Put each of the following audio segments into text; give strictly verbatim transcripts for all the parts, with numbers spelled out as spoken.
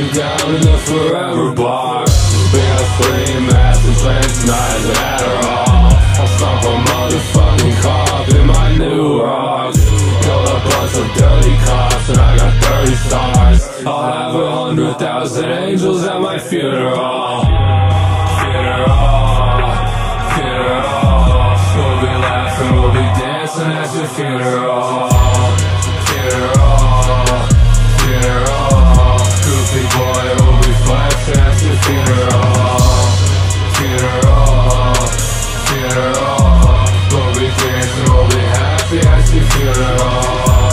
down in the forever bar. We got three massive plans tonight as an Adderall. I'll stomp a motherfucking cop in my new rocks. Killed a bunch of dirty cops and I got thirty stars. I'll have a hundred thousand angels at my funeral. Funeral, funeral. We'll be laughing, we'll be dancing at your funeral. Funeral, funeral. Goofy boy will be flexing at your funeral. Funeral, funeral. We'll be dancing, we'll be happy at your funeral.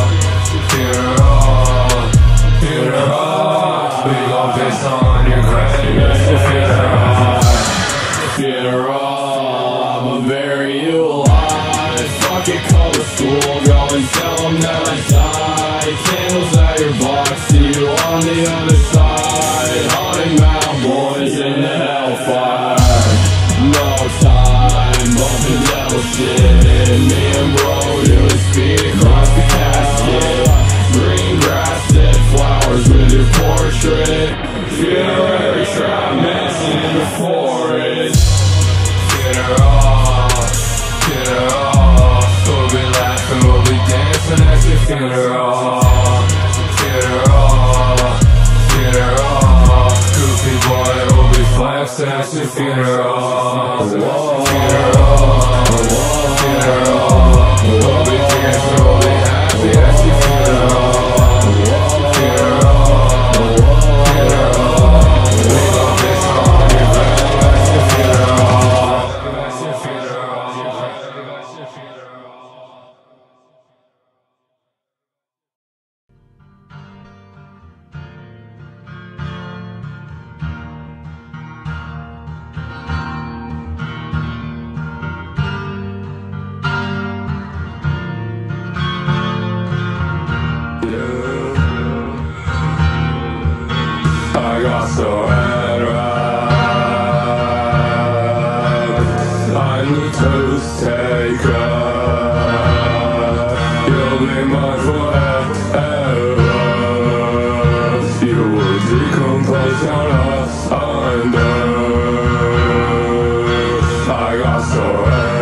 Funeral, funeral. We gon' piss on your grave at your funeral. Funeral, I'ma bury you alive. Fuck it, call the school, go and tell them that I died. Candles at your box, see you on the other side. Haunting Mount boys in the hellfire. No time, bumping devil shit. Me and bro doing speed across the casket. Green grass, dead flowers with your portrait. Funerary trap dancing in the forest. Funeral, funeral. We'll be laughing, we'll be dancing at your funeral. Funeral, funeral. Goofy boy will be flexing at your funeral. Funeral, funeral. We'll be dancing, we'll be happy at your funeral. I got so head wrapped. I need to take up. You'll be mine forever. You will decompose on us under. I got so head